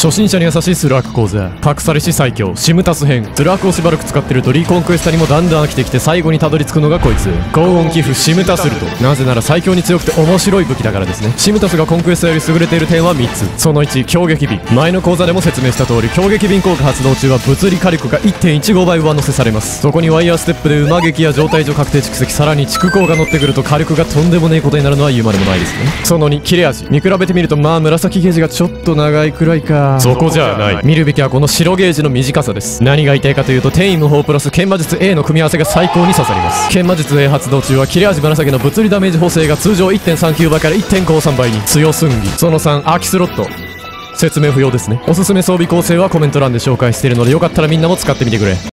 初心者に優しいスルアク講座、隠されし最強シムタス編。スルアクをしばらく使ってるとリコンクエスタにもだんだん飽きてきて、最後にたどり着くのがこいつ、高温寄付シムタスルト。なぜなら最強に強くて面白い武器だからですね。シムタスがコンクエスタより優れている点は3つ。その1、強撃瓶。前の講座でも説明した通り、強撃瓶効果発動中は物理火力が 1.15 倍上乗せされます。そこにワイヤーステップで馬撃や状態上確定蓄積、さらに蓄光が乗ってくると火力がとんでもねえことになるのは言うまでもないですね。その2、切れ味。見比べてみるとまあ紫ゲージがちょっと長いくらいか。そこじゃない。見るべきはこの白ゲージの短さです。何が言いたいかというと、転移無法プラス剣魔術 A の組み合わせが最高に刺さります。剣魔術 A 発動中は切れ味紫の物理ダメージ補正が通常 1.39 倍から 1.53 倍に強すんぎ。その3、空きスロット。説明不要ですね。おすすめ装備構成はコメント欄で紹介しているので、よかったらみんなも使ってみてくれ。